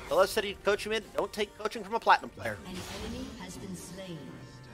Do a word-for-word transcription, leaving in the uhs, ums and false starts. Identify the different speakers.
Speaker 1: L S said he'd coach him in. Don't take coaching from a platinum player.
Speaker 2: An enemy has been slain.